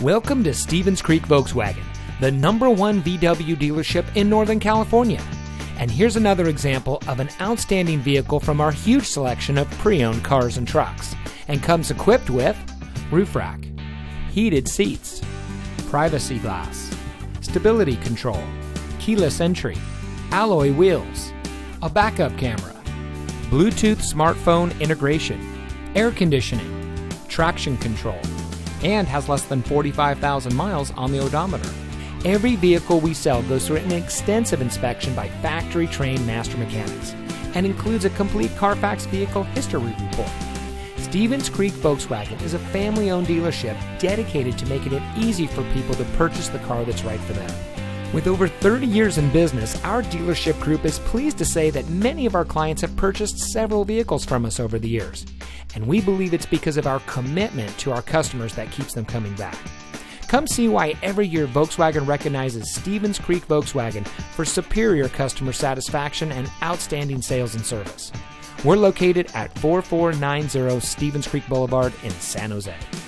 Welcome to Stevens Creek Volkswagen, the #1 VW dealership in Northern California. And here's another example of an outstanding vehicle from our huge selection of pre-owned cars and trucks, and comes equipped with roof rack, heated seats, privacy glass, stability control, keyless entry, alloy wheels, a backup camera, Bluetooth smartphone integration, air conditioning, traction control, and has less than 45,000 miles on the odometer. Every vehicle we sell goes through an extensive inspection by factory-trained master mechanics and includes a complete Carfax vehicle history report. Stevens Creek Volkswagen is a family-owned dealership dedicated to making it easy for people to purchase the car that's right for them. With over 30 years in business, our dealership group is pleased to say that many of our clients have purchased several vehicles from us over the years, and we believe it's because of our commitment to our customers that keeps them coming back. Come see why every year Volkswagen recognizes Stevens Creek Volkswagen for superior customer satisfaction and outstanding sales and service. We're located at 4490 Stevens Creek Boulevard in San Jose.